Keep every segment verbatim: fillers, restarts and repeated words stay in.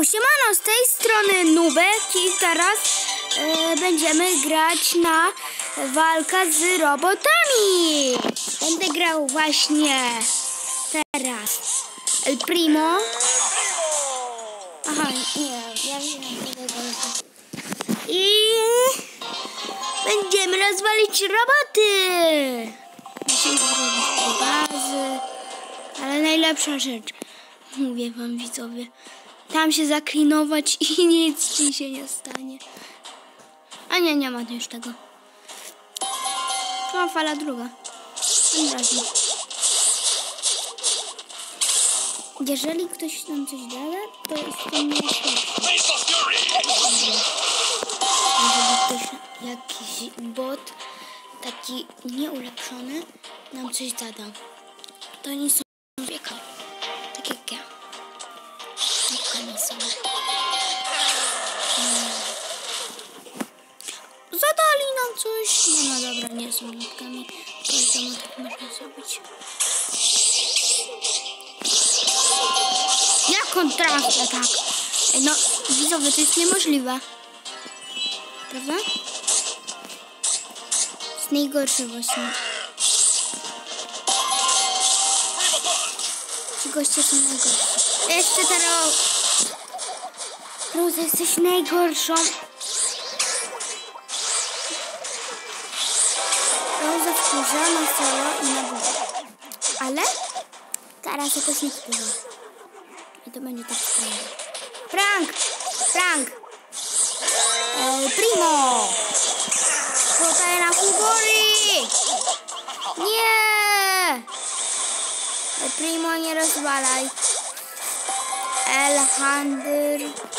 Yo, siemano, z tej strony Nubek i teraz e, będziemy grać na walkę z robotami. Będę grał właśnie teraz El Primo. Aha, nie, ja wiem tego. I będziemy rozwalić roboty. Musimy zrobić bazy, ale najlepsza rzecz, mówię wam widzowie, tam się zaklinować i nic ci się nie stanie. A nie, nie ma już tego. Tu mam fala druga. Jeżeli ktoś nam coś da, to jest to nie Jeżeli ktoś, jakiś bot, taki nieulepszony, nam coś zada, to nie są wieka. Tak jak ja. Nie są. Zadali nam coś. No, no dobra, nie są nitkami. Każdemu tak można zrobić. Jak on trafia tak? No, widzowie, to jest niemożliwe. Prawda? Jest najgorsze właśnie. Ci goście są najgorsi. Jeszcze teraz. Roza, jesteś najgorszą. Roza wkurza na solo i na górę. Ale teraz jakoś nie wkurza. I to będzie tak fajnie. Frank! Frank! El Primo! Tutaj na Fugori! Nie! El Primo, nie rozwalaj. El Hander.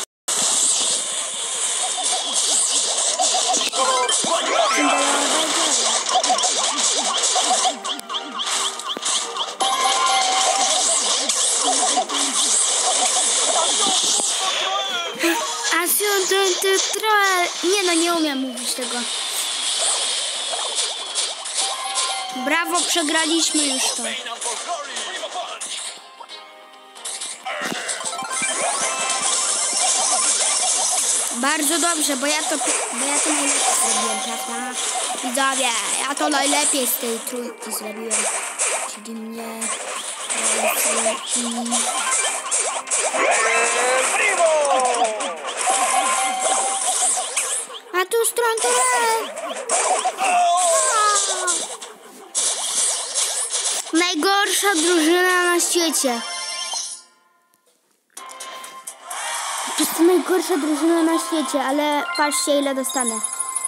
Nie no, nie umiem mówić tego. Brawo, przegraliśmy już to. Bardzo dobrze, bo ja to, bo ja to najlepiej zrobiłem, prawda? Widzowie, ja to najlepiej z tej trójki zrobiłem. Czyli mnie... I... A tu stron tyle. Najgorsza drużyna na świecie. To jest najgorsza drużyna na świecie, ale patrzcie, ile dostanę.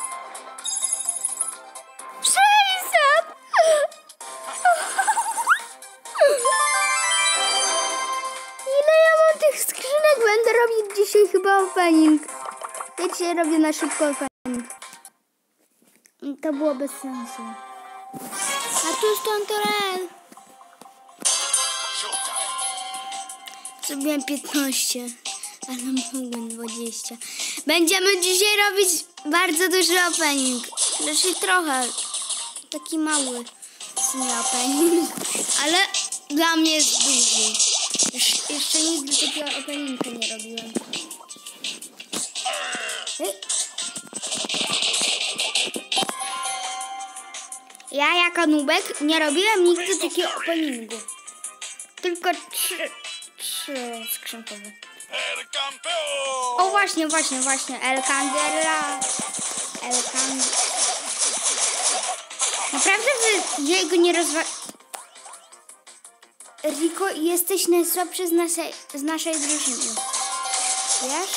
sześćset! Ile ja mam tych skrzynek? Będę robić dzisiaj chyba opening. Ja dzisiaj robię na szybko opening. To było bez sensu. A tu stąd torel. Zrobiłem piętnaście. Ale mogłem dwadzieścia. Będziemy dzisiaj robić bardzo duży opening. Znaczy trochę. Taki mały nie opening. Ale dla mnie jest duży. Jesz jeszcze nigdy takiego openingu nie robiłem. Ja jako Nubek nie robiłem nigdy takiego openingu. Tylko trzy, trzy skrzynkowe. O właśnie, właśnie, właśnie. El Candela. El Candela. Naprawdę wy jego nie rozwa... Rico, jesteś najsłabszy z naszej, z naszej drużyny. Wiesz?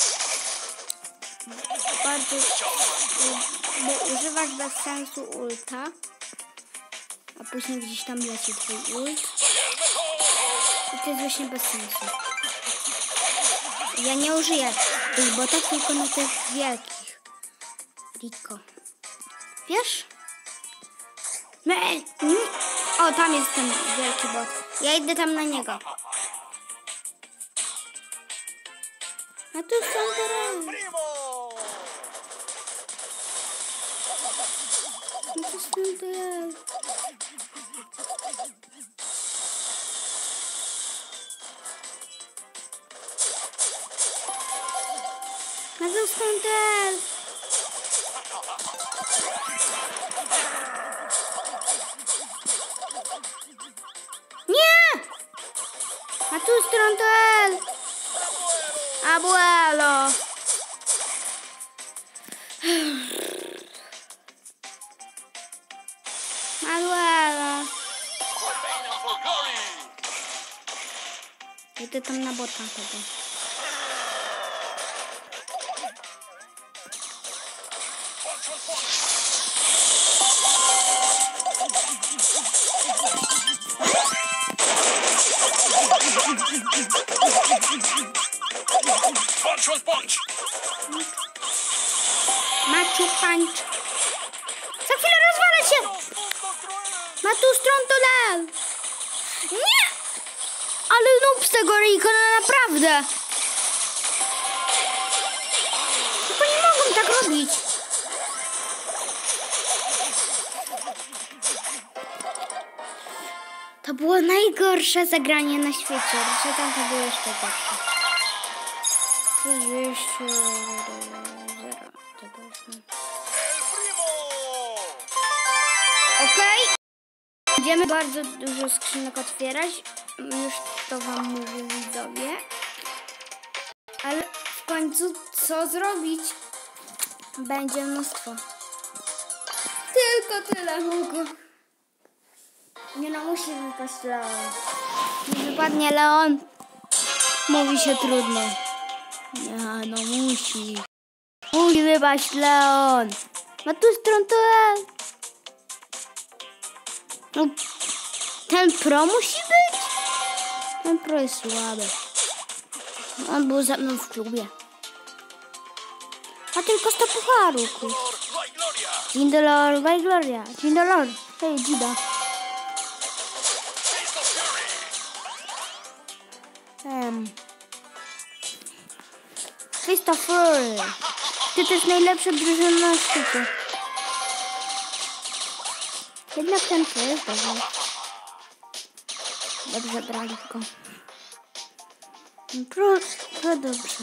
Bardzo... Bo używasz bez sensu ulta. A później gdzieś tam leci twój ult. I to jest właśnie bez sensu. Ja nie użyję tych botów, tylko na tych wielkich. Rico. Wiesz? O, tam jest ten wielki bot. Ja idę tam na niego. A tu są tereny. A tu są tereny. Zostań też. Nie! A tu strontel. Abuelo. Abuelo. Idę tam na bota tego. Punch, punch. Maciu punch. Za chwilę rozwalę się. Ma tu strontonel. Nie! Ale noob z tego Rikona, naprawdę. Tylko nie mogą tak robić. To było najgorsze zagranie na świecie. Że tam to było jeszcze gorsze. dwieście zero. Okej. Okay. Będziemy bardzo dużo skrzynek otwierać. Już to wam mówię, widzowie. Ale w końcu co zrobić? Będzie mnóstwo. Tylko tyle mogę. Nie no, musi wypaść Leon. Nie wypadnie Leon. Mówi się trudno. Nie no, musi. Musi wypaść Leon. Ma tu stronę. No, ten pro musi być? Ten pro jest słaby. On był ze mną w klubie. A tylko sto pucharów. Dzień dolor, Waj Gloria. Dzień dolor. Hej, Gida. Um. Christopher. Ty to jest najlepsza drużyna na świecie. Jednak ten to jest dobrze. Dobrze brali go. Prosto, dobrze.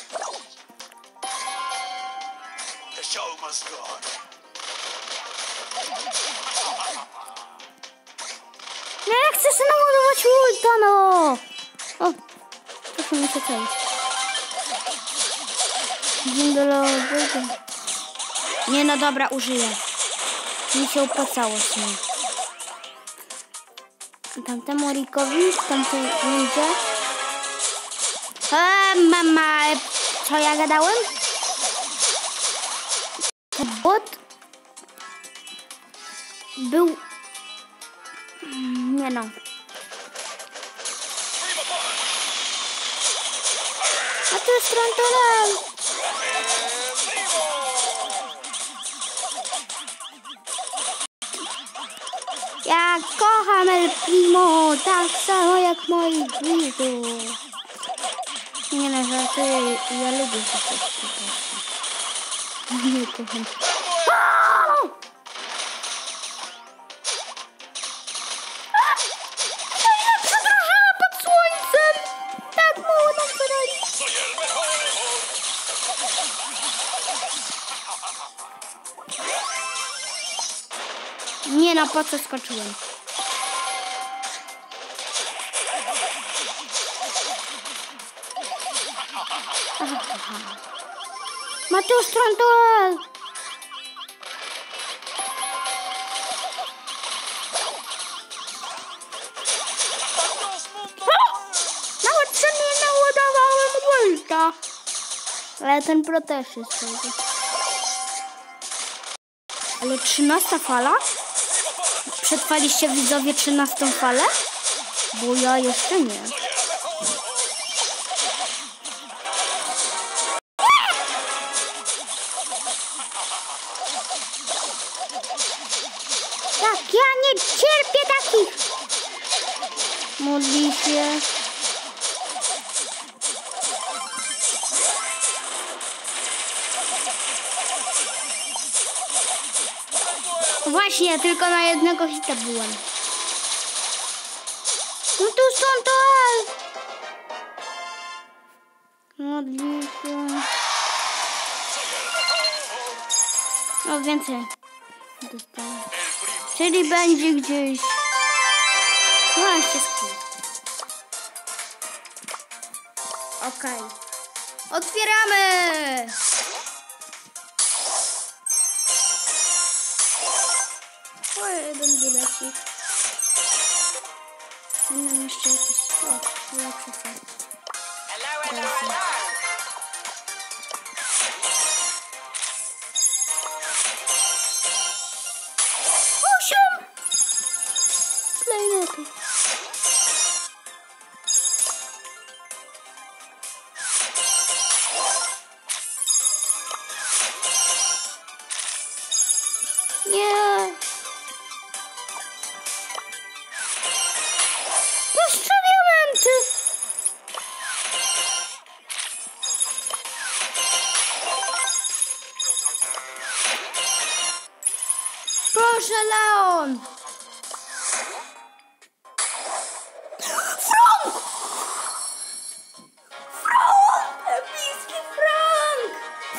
No ja chcę sobie naładować ulta, no! O, proszę mi się coś. Dzień dobry. Nie no dobra, użyję. Mi się opłacało z nim. Tamtemu Rikowi, tamtej ludzie. E, mama, co ja gadałem? Ten bot był... Nie no. A to jest frontalal. Ja kocham El Primo, tak samo jak moich widzów. Nie no, żartuję, ja lubię się coś po prostu. Nie kocham. Najlepsza drużyna pod słońcem! Tak mało nam podali. Nie no, po co skoczyłem? Mateusz Trantol! Nawet się nie naładowałem ulta. Ale ten pro też jest tego. Ale trzynasta fala? Przetrwaliście widzowie trzynastą falę? Bo ja jeszcze nie. Tak, ja nie cierpię takich. Modli się. Właśnie, tylko na jednego hita byłem. No tu są to. Modli się. O, więcej dostałem. Czyli będzie gdzieś... No, jeszcze skrót. Okej. Okay. Otwieramy! O, jeden bilecik. Innym jeszcze jakiś... O, lepszy set. Osiem! Klejnoty. Nie! Jeszcze diamenty! Proszę, Leon! Frank! Frank! Epicki Frank!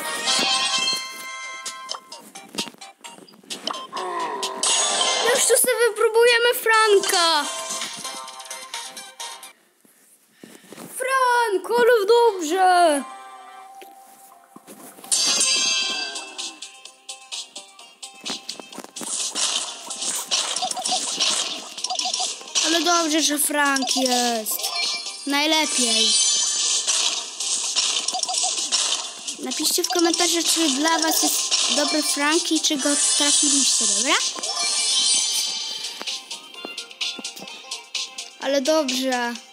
Już tu sobie wypróbujemy Franka! Frank, ale dobrze! Ale dobrze, że Frank jest. Najlepiej. Napiszcie w komentarzu, czy dla was jest dobry Frank i czy go trafiliście, dobra? Ale dobrze.